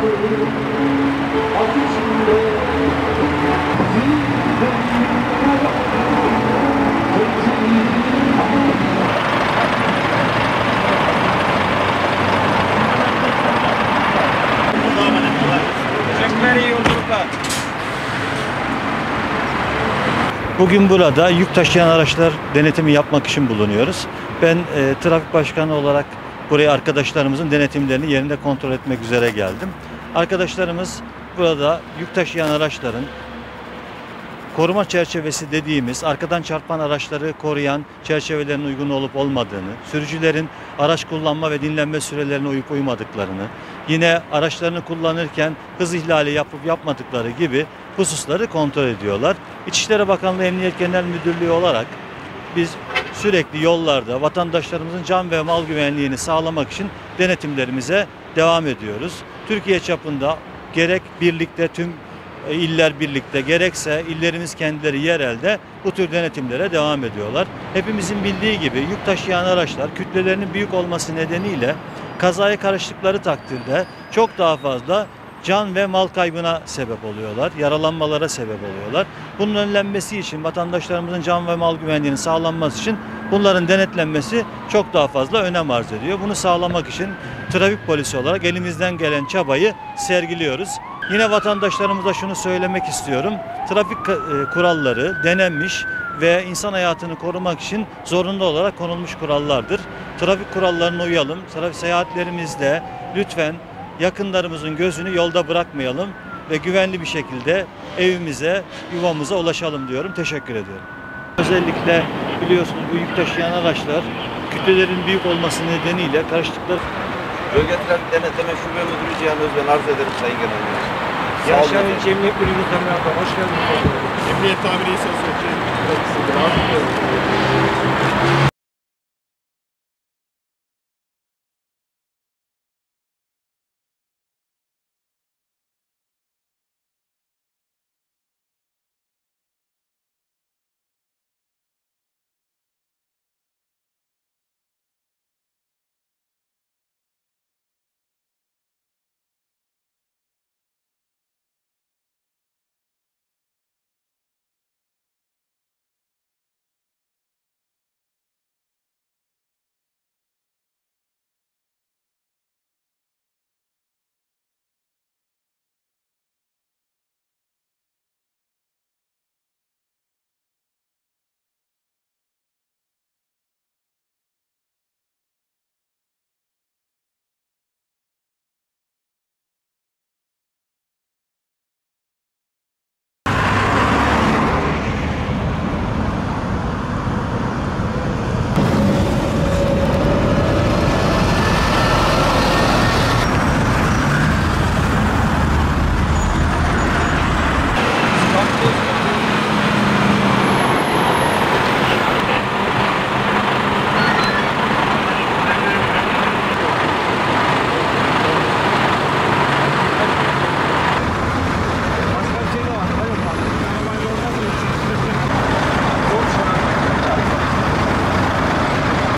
Bugün burada yük taşıyan araçlar denetimi yapmak için bulunuyoruz. Ben trafik başkanı olarak buraya arkadaşlarımızın denetimlerini yerinde kontrol etmek üzere geldim. Arkadaşlarımız burada yük taşıyan araçların koruma çerçevesi dediğimiz arkadan çarpan araçları koruyan çerçevelerin uygun olup olmadığını, sürücülerin araç kullanma ve dinlenme sürelerine uyup uymadıklarını, yine araçlarını kullanırken hız ihlali yapıp yapmadıkları gibi hususları kontrol ediyorlar. İçişleri Bakanlığı Emniyet Genel Müdürlüğü olarak biz sürekli yollarda vatandaşlarımızın can ve mal güvenliğini sağlamak için denetimlerimize devam ediyoruz. Türkiye çapında gerek birlikte tüm iller birlikte gerekse illerimiz kendileri yerelde bu tür denetimlere devam ediyorlar. Hepimizin bildiği gibi yük taşıyan araçlar kütlelerinin büyük olması nedeniyle kazaya karıştıkları takdirde çok daha fazla can ve mal kaybına sebep oluyorlar, yaralanmalara sebep oluyorlar. Bunun önlenmesi için vatandaşlarımızın can ve mal güvenliğinin sağlanması için bunların denetlenmesi çok daha fazla önem arz ediyor. Bunu sağlamak için trafik polisi olarak elimizden gelen çabayı sergiliyoruz. Yine vatandaşlarımıza şunu söylemek istiyorum. Trafik kuralları denenmiş ve insan hayatını korumak için zorunlu olarak konulmuş kurallardır. Trafik kurallarına uyalım. Trafik seyahatlerimizde lütfen yakınlarımızın gözünü yolda bırakmayalım ve güvenli bir şekilde evimize, yuvamıza ulaşalım diyorum. Teşekkür ediyorum. Özellikle biliyorsunuz bu yük taşıyan araçlar kütlelerin büyük olması nedeniyle karıştıkları... Bölge Trafik Denetleme Şube Müdürü Cihan Özben arz ederim Sayın Genel Müdürüm. Yaşar İlçe Emniyet Müdürü Kamera'da hoş geldiniz. Emniyet Tabiri İhsan Sökçe.